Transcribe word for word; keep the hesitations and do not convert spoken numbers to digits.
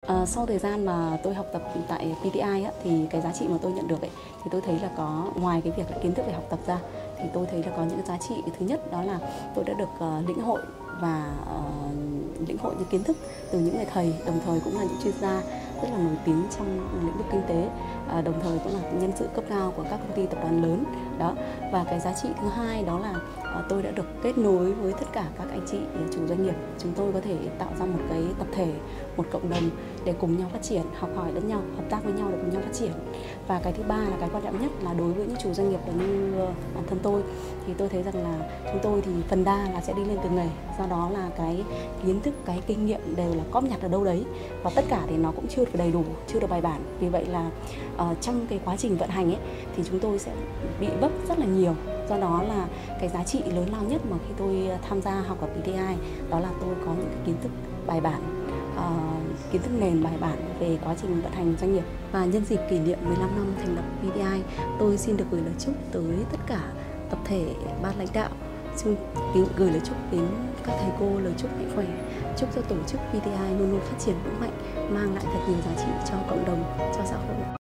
À, sau thời gian mà tôi học tập tại pê tê i á, thì cái giá trị mà tôi nhận được ấy, thì tôi thấy là có ngoài cái việc là kiến thức về học tập ra, thì tôi thấy là có những giá trị. Thứ nhất đó là tôi đã được uh, lĩnh hội và uh, lĩnh hội những kiến thức từ những người thầy, đồng thời cũng là những chuyên gia rất là nổi tiếng trong lĩnh vực kinh tế, à, đồng thời cũng là nhân sự cấp cao của các công ty tập đoàn lớn đó. Và cái giá trị thứ hai đó là à, tôi đã được kết nối với tất cả các anh chị chủ doanh nghiệp. Chúng tôi có thể tạo ra một cái tập thể, một cộng đồng để cùng nhau phát triển, học hỏi lẫn nhau, hợp tác với nhau để cùng nhau phát triển. Và cái thứ ba là cái quan trọng nhất là đối với những chủ doanh nghiệp như bản thân tôi, thì tôi thấy rằng là chúng tôi thì phần đa là sẽ đi lên từ nghề, do đó là cái kiến thức, cái kinh nghiệm đều là cóp nhặt ở đâu đấy, và tất cả thì nó cũng chưa được đầy đủ, chưa được bài bản. Vì vậy là uh, trong cái quá trình vận hành ấy thì chúng tôi sẽ bị vấp rất là nhiều. Do đó là cái giá trị lớn lao nhất mà khi tôi tham gia học ở pê tê i đó là tôi có những cái kiến thức bài bản, uh, kiến thức nền bài bản về quá trình vận hành doanh nghiệp. Và nhân dịp kỷ niệm mười lăm năm thành lập pê tê i, tôi xin được gửi lời chúc tới tất cả tập thể ban lãnh đạo, xin gửi lời chúc đến các thầy cô lời chúc mạnh khỏe, chúc cho tổ chức pê tê i luôn luôn phát triển vững mạnh, mang lại thật nhiều giá trị cho cộng đồng, cho xã hội.